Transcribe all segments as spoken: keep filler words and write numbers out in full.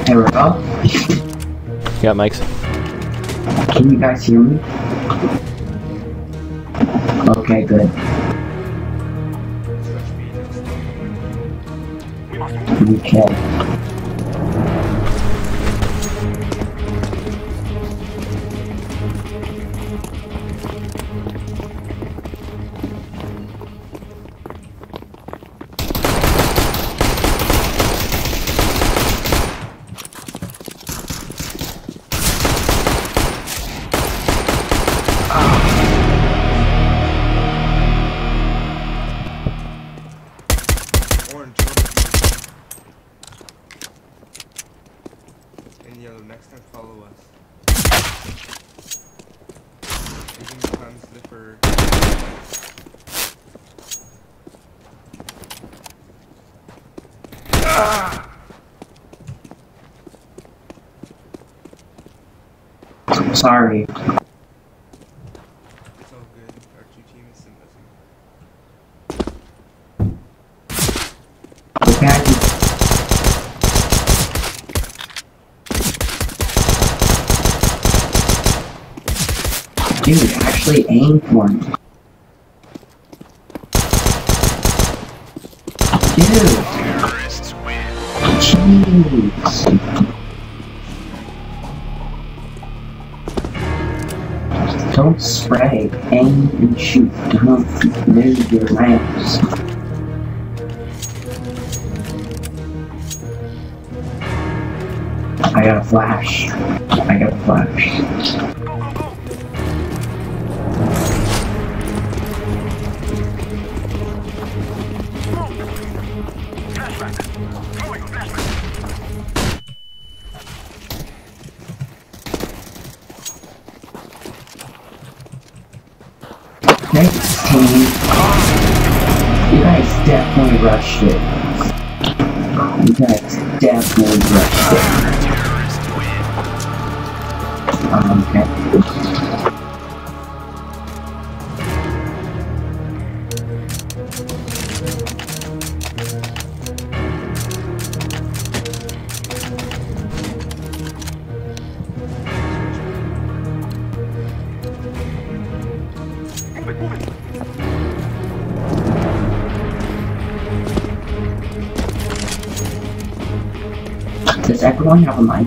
Hey, we're up. Yeah, mics. Can you guys hear me? Okay, good. Okay. And yellow, next time follow us. Taking the time slipper. Ah! Sorry. It's all good. Our two team is sympathetic. Okay. Dude, actually aim for me. Dude! Jeez! Don't spray, aim and shoot. Don't move your mouse. I got a flash. I got a flash. Next team, you guys definitely rushed it. You guys definitely rushed it. Um, okay. Does everyone have a mic?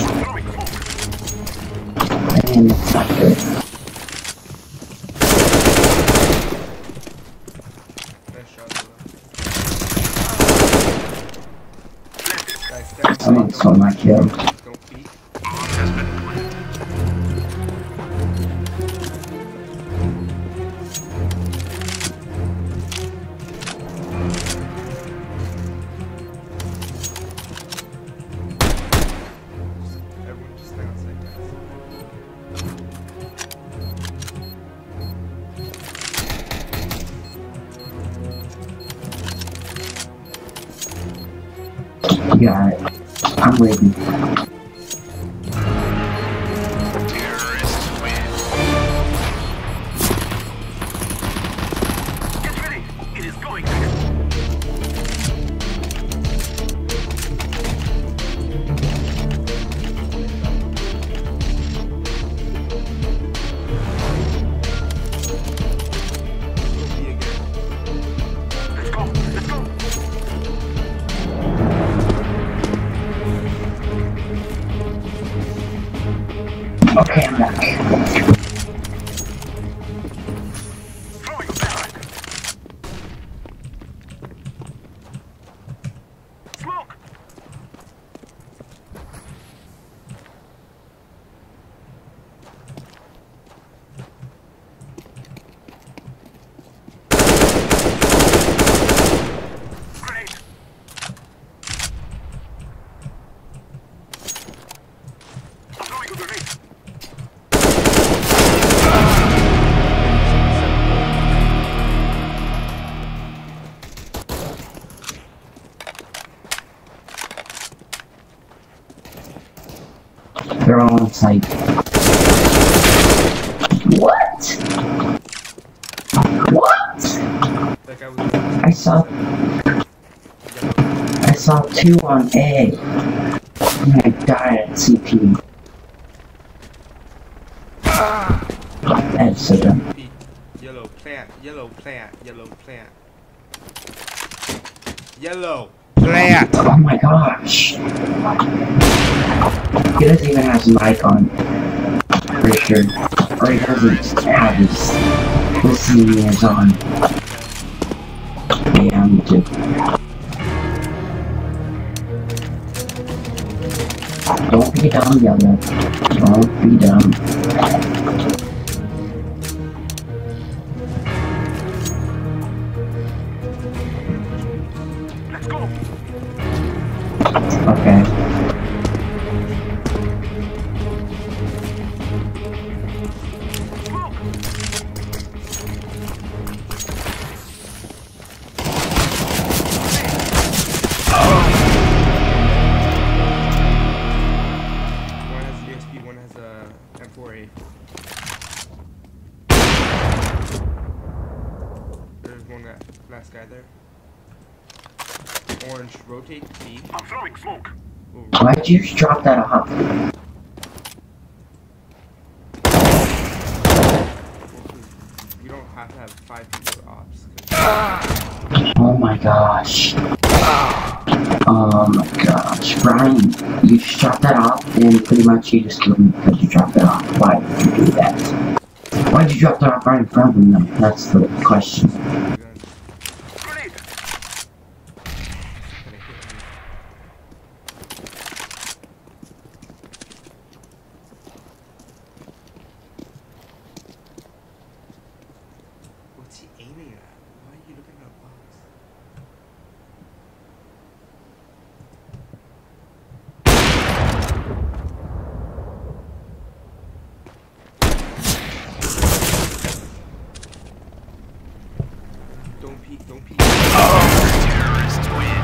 And it's not good. Someone stole my kill. You got it. I'm waiting. Terrorists win. Get ready. It is going to. Let's go. Let's go. Okay, I'm back. Throwing a barrack. Smoke. Grenade. I'm throwing a grenade. They're all on site. What? What? I saw... I saw two on A. I died at C P. That's so dumb. P. Yellow plant. Yellow plant. Yellow plant. Yellow plant. Oh my gosh. He doesn't even have his mic on. For sure. Or he doesn't have his listening ears on. Yeah, me too. Don't be dumb, Yellow. Don't be dumb. Let's go. Okay. Smoke. One has a U S B, one has a M four A. There's one that last guy there. Orange, rotate B. I'm throwing smoke. Ooh, Why'd you just drop that off? you don't have to have five people with ops. 'Cause Oh my gosh. Oh my gosh. Brian, you just dropped that off and pretty much you just killed me because you dropped it off. Why did you do that? Why'd you drop that off right in front of him though? That's the question. gun. Grenade. And it hit me. What's he aiming at? Why are you looking at a box? Don't peek, don't peek. Terrorists win.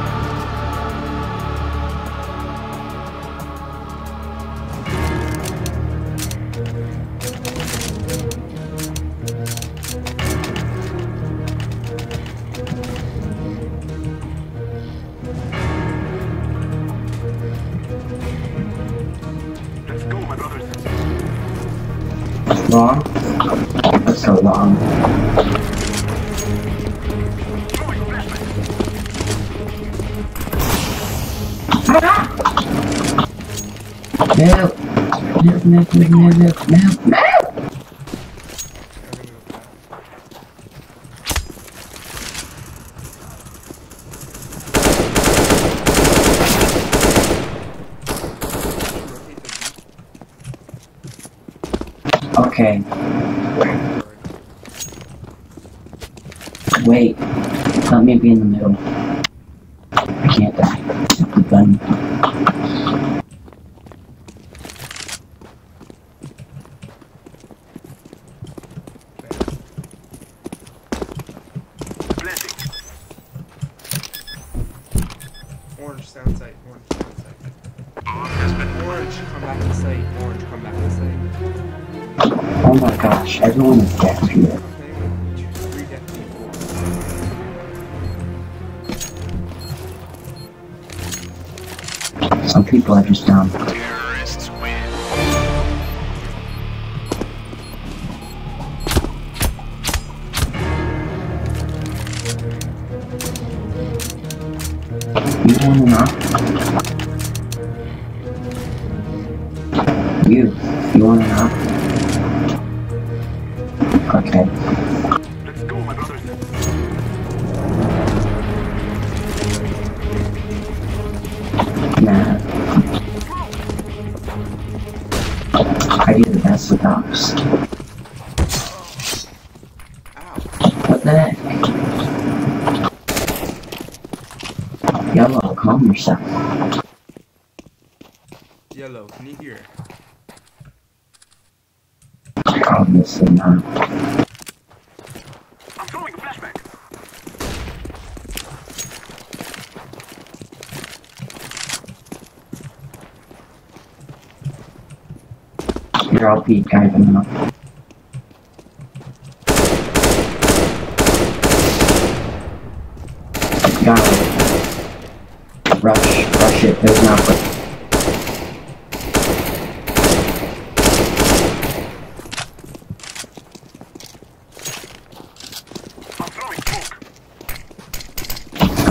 Let's go, my brothers. Long? That's so long. Throwing flashbang. Move! Move, move, move, move, move, move, move! I'm gonna go back. Rotate the B. Okay, Forward. wait. Let me be in the middle. I can't die. The gun. Blending. Orange sound site. Orange sound site. Orange, come back to site. Orange, come back to site. Oh my gosh, everyone is dead here. I'm playing with two, three death people. Some people are just dumb. Terrorists win. You wanna knock? You. You wanna knock? Okay. Let's go, my brothers. Nah. I do the best with ops. Ow. What the heck? Yellow, calm yourself. Yellow, can you hear? Obviously not. I'm throwing a flashbang. Here, I'll be diving up. Got it. Rush, rush it, there's not.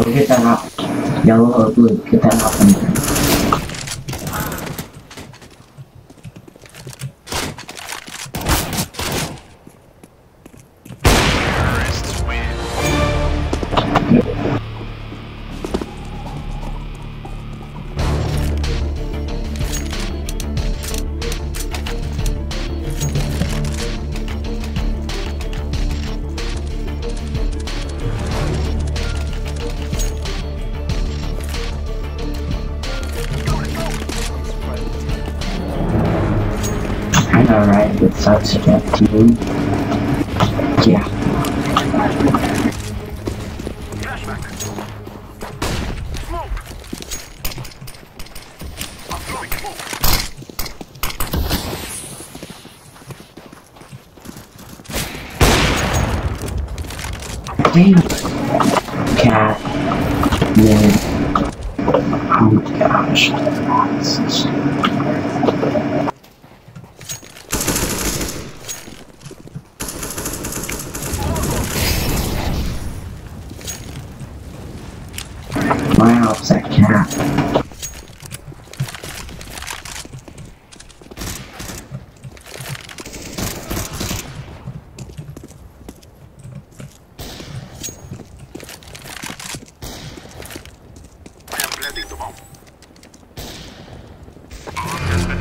get that up. Yellow or blue, get that up in there. Terrorists win. I know, right? With such a good team. Yeah. Flashback. Smoke. I'm throwing smoke. Damn. Cat. Mid. Oh my gosh. This is wow, it's that cat. I am planting the bomb. Bomb has been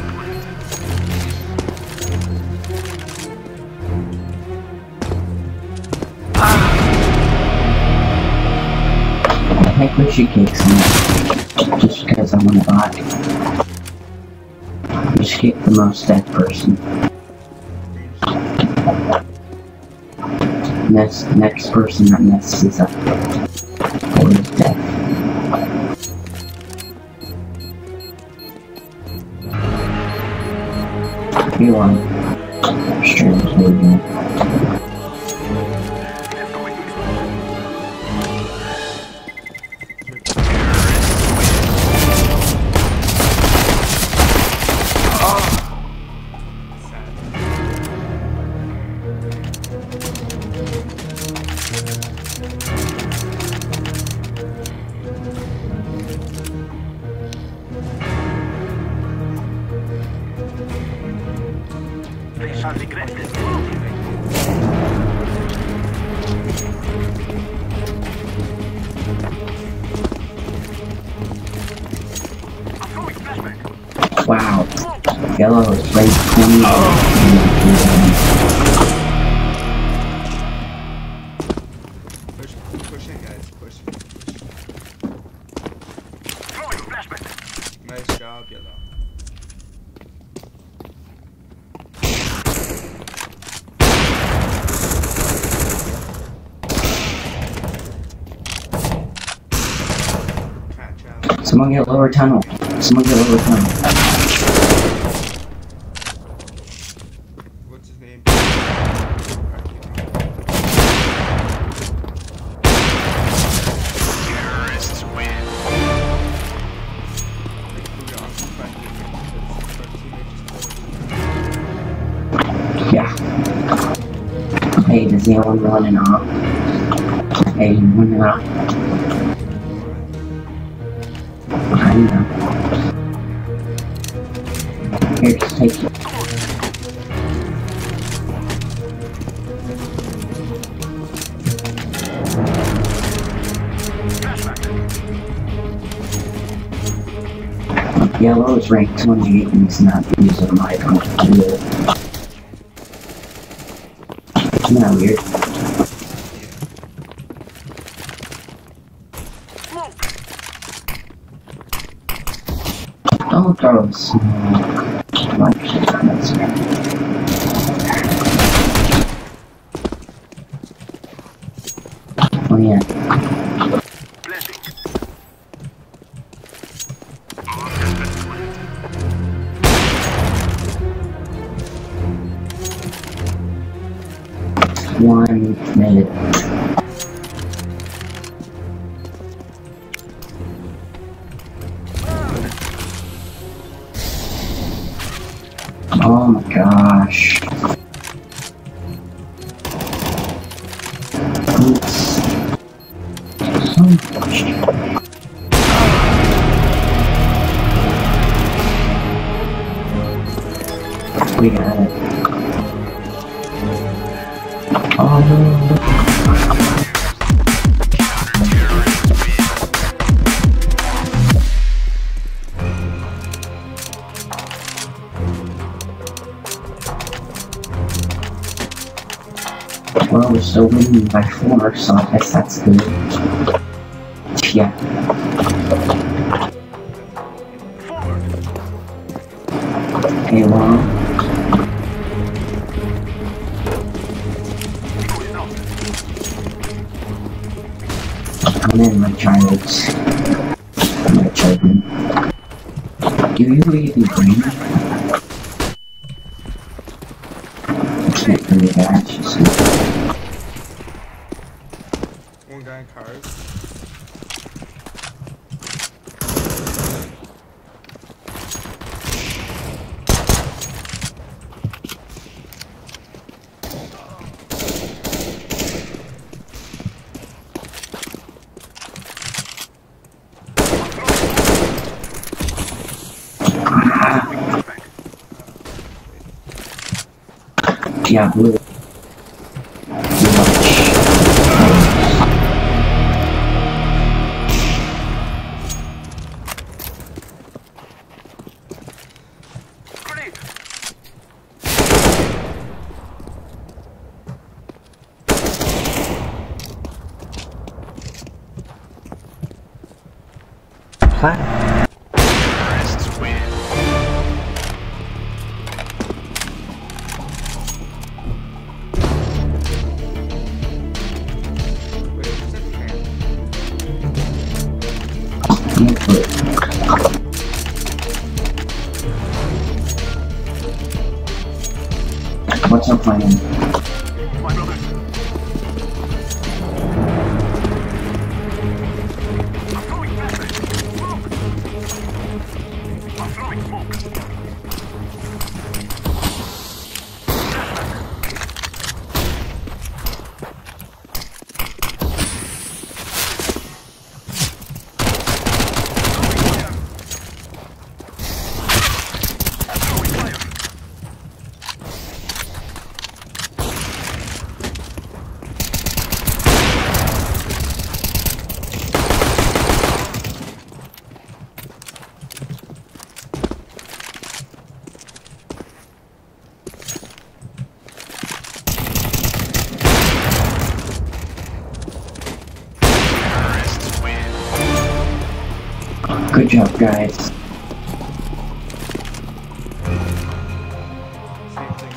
I think we should kick some just because I'm on the bot. Just kick the most dead person. Next, next person that messes up or is dead. You want streams moving. They shall regret it. I'm throwing flashback. Wow. Yellow is like twenty. Push, push in, guys. Push, push. Throwing flashback. Nice job, Yellow. Catch out. Someone get lower tunnel. Someone get lower tunnel. What's his name? Terrorists win. Yeah. Hey, does anyone running off? Hey, you running off? I know. Here, just take it. Yellow is ranked twenty-eight and he's not using my account to do it. Isn't that weird? Don't throw smoke. Like, that's right. Oh yeah. Planting. One minute. Oh my gosh. Oops. We got it. Oh no. Well, we're still winning by four, so I guess that's good. Yeah. Okay, well. I'm in my child's. My children. Do you really do green? I can't believe that, just. One guy in cars. Yeah, blue. Hi. Terrorists win. Wait, who's that fan? What's our plan? My brother. I'm throwing flashbang. Smoke. I'm throwing smoke. Throwing fire. Terrorists win. Good job, guys. Same thing.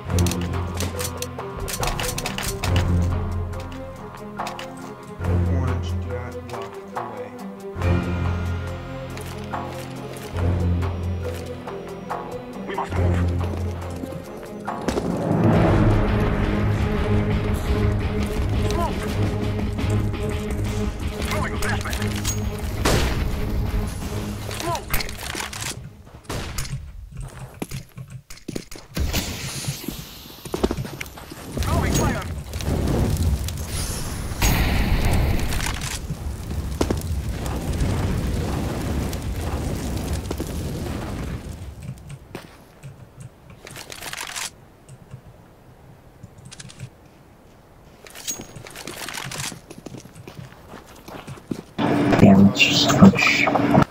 Orange got locked away. We must move. Smoke. Throwing a flashbang. Smoke. Throwing fire. Yeah, let's just push.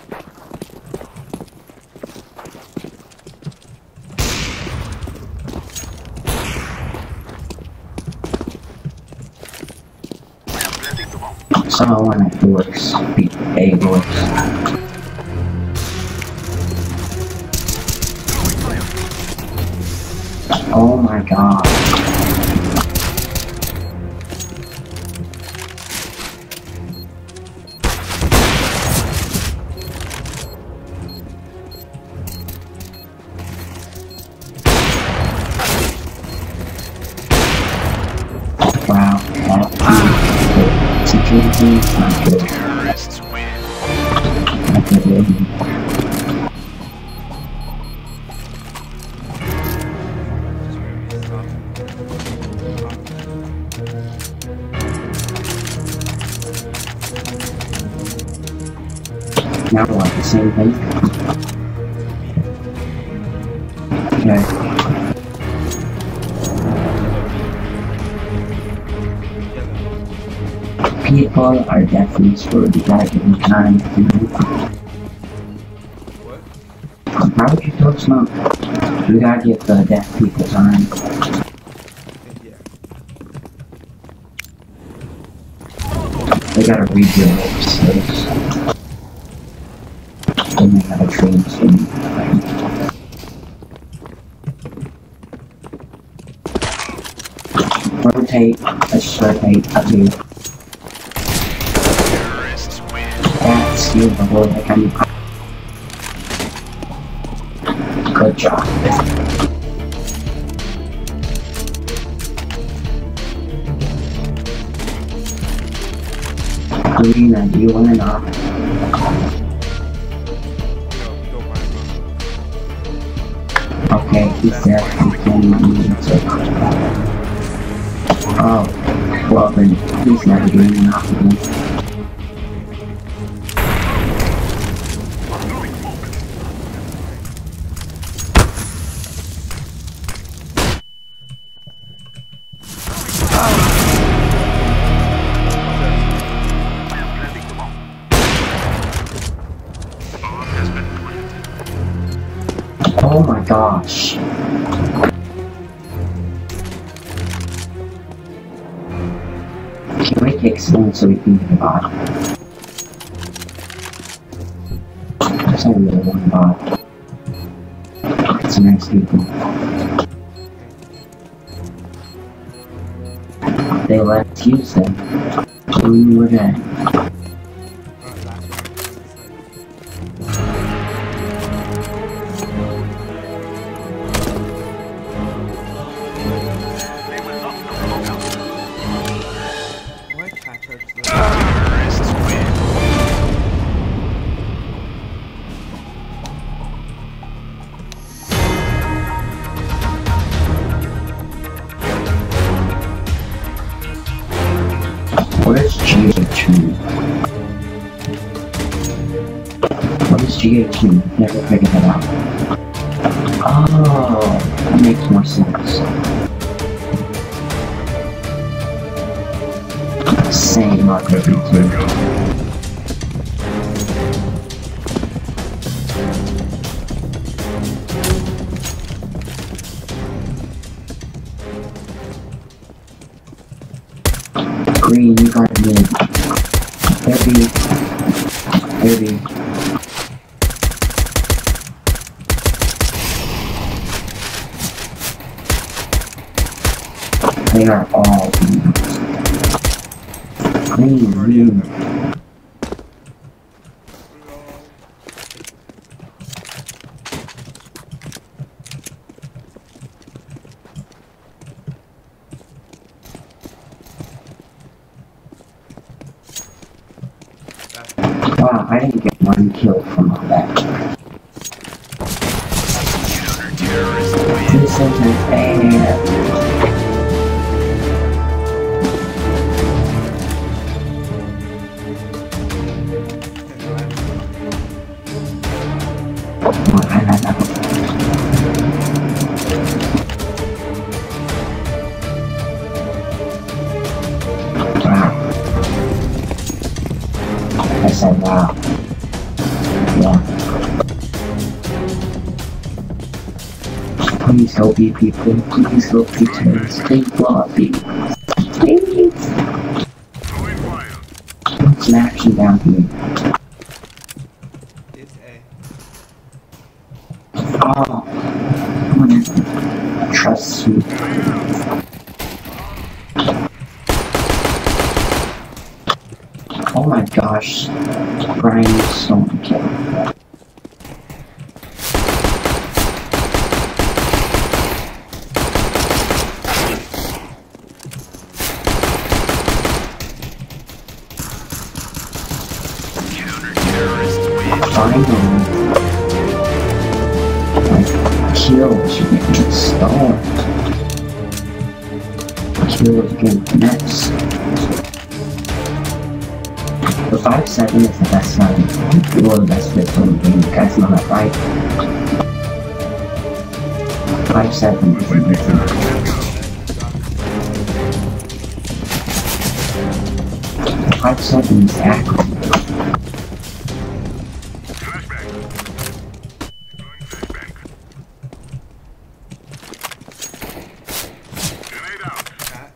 Planting the bomb. Somehow when it works, beat A works. Throwing fire. Oh my god. Wow, that security is not good. Terrorists win. Not good, really. Just gonna be stopped. Now what? The same thing? Okay. People are definitely screwed. You gotta give them time. What? How would you throw smoke? We gotta give the deaf people time. Yeah. They gotta read your lips. Then they gotta train some. Rotate, let's rotate, up here. Terrorists win. That's you, the whole heck I'm. Good job. Arena, do you wanna know? No, don't mind him. Okay, he said he can use it. Oh, well then, he's never doing enough again. Planting the bomb. Bomb has been planted. Oh my gosh. Can we kick someone so we can get a bot? There's only really one bot. It's nice people. They let us use them. We were dead. Uh, last round. They will not know about it. What? Cat charge the Terrorists win. What is G H two? What is G H two? Never figured that out. Oh, that makes more sense. Same Mark every two. Green, you got it in. Heavy. Heavy. They are all beans. Green, green. Wow, I didn't get one kill from all that. Terrorists win. This isn't fair. Wow. I said wow. Yeah. Please go be people. Please go be terrorists. Please blow up people. Please. Throwing fire. Put some action down here. It's A. Oh. I'm gonna trust you. Oh my gosh. Brian is so unkill. Terrorists win. Finally. My kills are getting stolen. Kills getting next. five seven is the best gun. Well, the best pistol in the game. You guys know that, right? five seven is amazing. five seven is accurate. Flashbang. Deploying flashbang. Grenade out. Cat.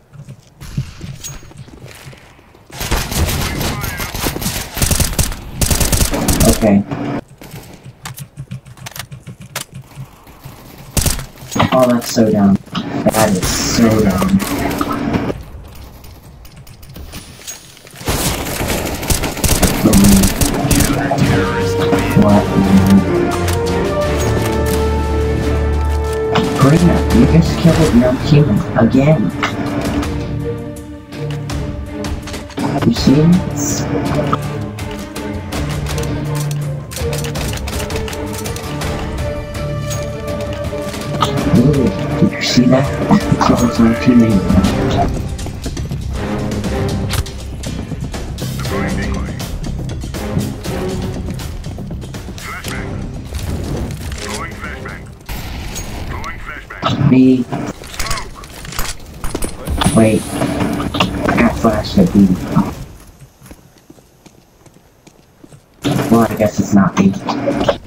Okay. Oh, that's so dumb. That is so dumb. What? Karina, you just killed no human again. You see this? Ooh, did you see that? That was my teammate. Deploying decoy. Flashbang. Throwing flashbang. Throwing flashbang. Me. Smoke. Wait. I got flashed at me. Well, I guess it's not me.